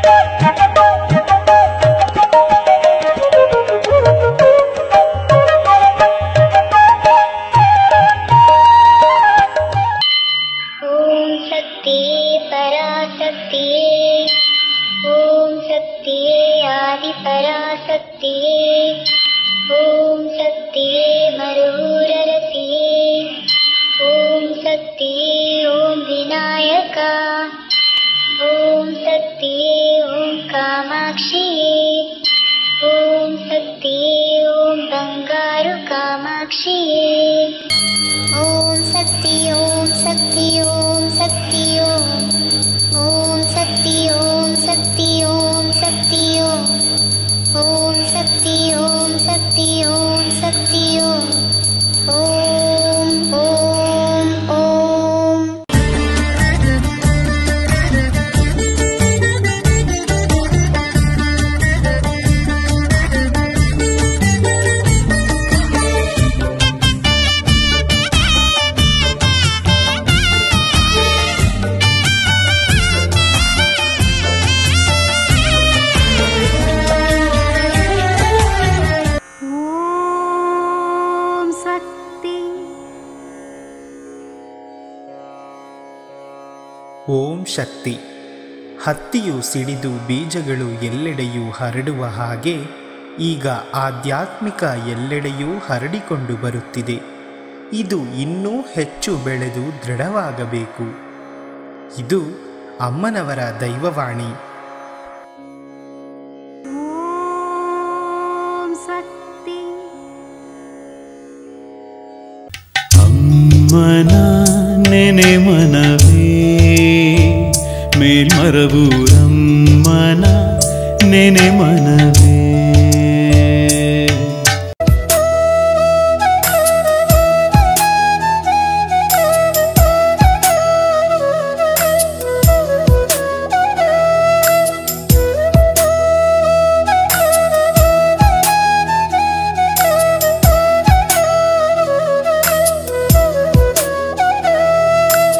ಓಂ ಶಕ್ತಿ. ಹತ್ತಿಯು ಸಿಡಿದು ಬೀಜಗಳು ಎಲ್ಲೆಡೆಯೂ ಹರಡುವ ಹಾಗೆ ಈಗ ಆಧ್ಯಾತ್ಮಿಕ ಎಲ್ಲೆಡೆಯೂ ಹರಡಿಕೊಂಡು ಬರುತ್ತಿದೆ. ಇದು ಇನ್ನೂ ಹೆಚ್ಚು ಬೆಳೆದು ದೃಢವಾಗಬೇಕು. ಇದು ಅಮ್ಮನವರ ದೈವವಾಣಿ. ಓಂ ಶಕ್ತಿ. ಅಮ್ಮನ ನೆನೆ ಮನವೇ ಮೇಲ್ಮರಬೂರಮ್ಮನ ನೆನೆ ಮನವೇ.